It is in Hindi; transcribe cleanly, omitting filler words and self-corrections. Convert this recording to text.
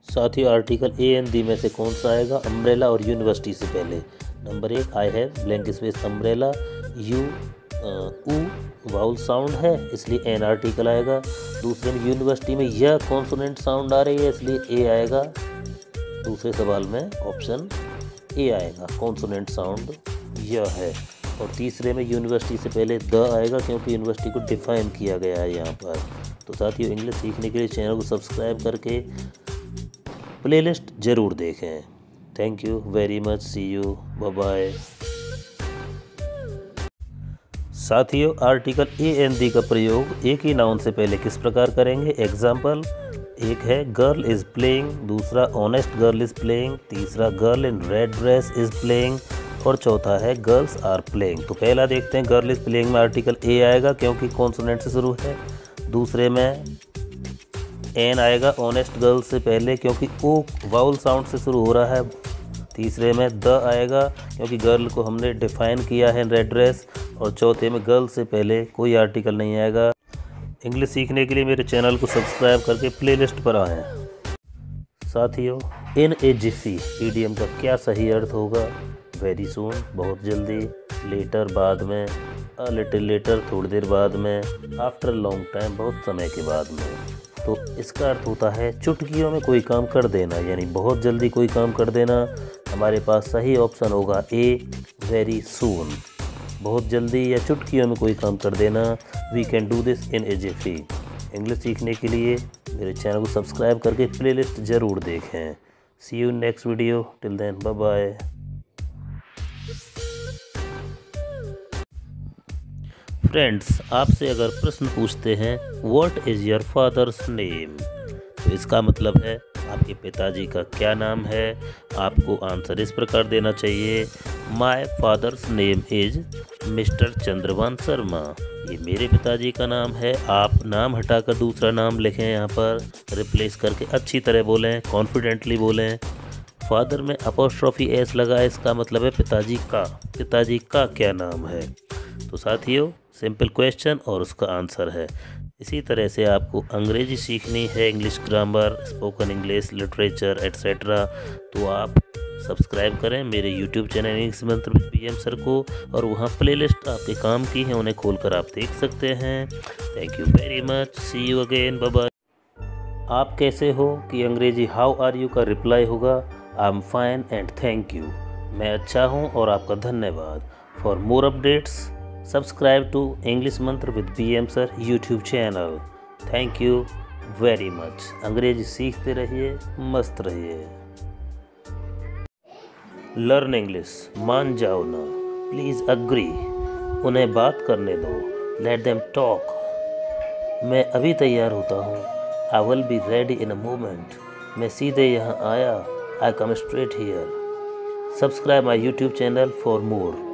साथ ही आर्टिकल ए एन दी में से कौन सा आएगा? अम्ब्रेला और यूनिवर्सिटी से पहले। Number 1 I have blank space umbrella, U ऊ वाउल साउंड है इसलिए एन आर्टिकल आएगा। दूसरे में यूनिवर्सिटी में यह कॉन्सोनेंट साउंड आ रही है इसलिए ए आएगा। दूसरे सवाल में ऑप्शन ए आएगा, कॉन्सोनेंट साउंड यह है। और तीसरे में यूनिवर्सिटी से पहले द आएगा क्योंकि यूनिवर्सिटी को डिफाइन किया गया है यहाँ पर। तो साथियों, इंग्लिश सीखने के लिए चैनल को सब्सक्राइब करके प्लेलिस्ट ज़रूर देखें। Thank you very much, see you, bye bye. साथियों, आर्टिकल ए एन दी का प्रयोग एक ही नाउन से पहले किस प्रकार करेंगे? एग्जाम्पल, एक है गर्ल इज़ प्लेइंग, दूसरा ऑनेस्ट गर्ल इज़ प्लेइंग, तीसरा girl in red dress is playing और चौथा है गर्ल्स आर प्लेइंग। तो पहला देखते हैं, गर्ल इज़ प्लेइंग में आर्टिकल ए आएगा क्योंकि कॉन्सोनेंट से शुरू है। दूसरे में एन आएगा ऑनेस्ट गर्ल से पहले क्योंकि ओ वाउल साउंड से शुरू हो रहा है। तीसरे में द आएगा क्योंकि गर्ल को हमने डिफाइन किया है रेड ड्रेस। और चौथे में गर्ल से पहले कोई आर्टिकल नहीं आएगा। इंग्लिश सीखने के लिए मेरे चैनल को सब्सक्राइब करके प्लेलिस्ट पर आएँ। साथियों, इन ए जिफी ईडियम का क्या सही अर्थ होगा? वेरी सून बहुत जल्दी, लेटर बाद में, अ लिटिल लेटर थोड़ी देर बाद में, आफ्टर लॉन्ग टाइम बहुत समय के बाद में। तो इसका अर्थ होता है चुटकियों में कोई काम कर देना, यानी बहुत जल्दी कोई काम कर देना। हमारे पास सही ऑप्शन होगा ए, वेरी सून, बहुत जल्दी या चुटकियों में कोई काम कर देना। We can do this in a jiffy. English सीखने के लिए मेरे चैनल को सब्सक्राइब करके प्लेलिस्ट ज़रूर देखें। See you next video, till then bye bye. Friends, आपसे अगर प्रश्न पूछते हैं what is your father's name, तो इसका मतलब है आपके पिताजी का क्या नाम है। आपको आंसर इस प्रकार देना चाहिए, my father's name is mister Chandrabhan Sharma. ये मेरे पिताजी का नाम है। आप नाम हटाकर दूसरा नाम लिखें, यहाँ पर रिप्लेस करके अच्छी तरह बोलें, कॉन्फिडेंटली बोलें। फादर में अपोस्ट्रोफी एस लगा है, इसका मतलब है पिताजी का क्या नाम है। तो साथियों, सिंपल क्वेश्चन और उसका आंसर है। इसी तरह से आपको अंग्रेजी सीखनी है, English grammar, spoken English, literature etcetera, तो आप सब्सक्राइब करें मेरे YouTube channel English Mantra with PM sir को। और वहाँ प्लेलिस्ट आपके काम की है, उन्हें खोलकर आप देख सकते हैं। Thank you very much, see you again, bye bye. आप कैसे हो कि अंग्रेजी हाउ आर यू का रिप्लाई होगा I am fine and thank you. मैं अच्छा हूँ और आपका धन्यवाद। For more updates subscribe to English Mantra with PM sir YouTube channel. Thank you very much. अंग्रेजी सीखते रहिए, मस्त रहिए। लर्न इंग्लिश, मान जाओ ना, प्लीज़ अग्री, उन्हें बात करने दो, लेट देम टॉक। मैं अभी तैयार होता हूँ, I will be ready in a moment. मैं सीधे यहाँ आया, I come straight here. Subscribe my YouTube channel for more.